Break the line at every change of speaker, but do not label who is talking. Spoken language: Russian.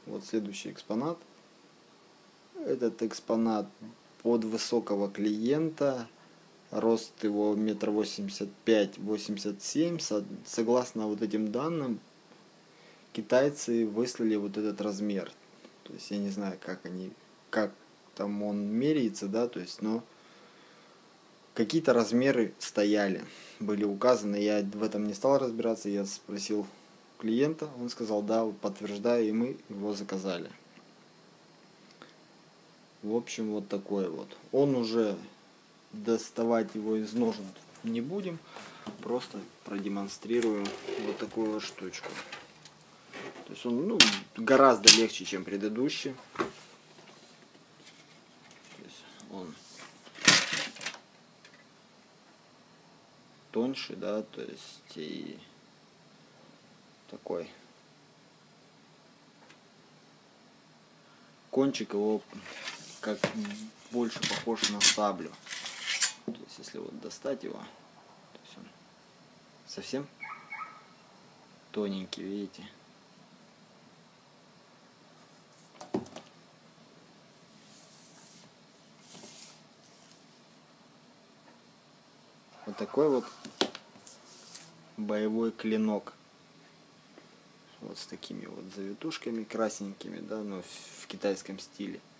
Вот следующий экспонат. Этот экспонат под высокого клиента. Рост его 1,85 м, 87 м. Согласно вот этим данным, китайцы выслали вот этот размер. То есть я не знаю, как там он меряется, да, то есть, но какие-то размеры стояли, были указаны. Я в этом не стал разбираться, я спросил клиента, он сказал, да, подтверждаю, и мы его заказали. В общем, вот такой вот. Он уже, доставать его из ножен не будем, просто продемонстрирую вот такую вот штучку. То есть он гораздо легче, чем предыдущий. То есть он тоньше, да, то есть и такой. Кончик его как больше похож на саблю. То есть если вот достать его, то есть он совсем тоненький, видите? Вот такой вот боевой клинок. Вот с такими вот завитушками красненькими, да, но в китайском стиле.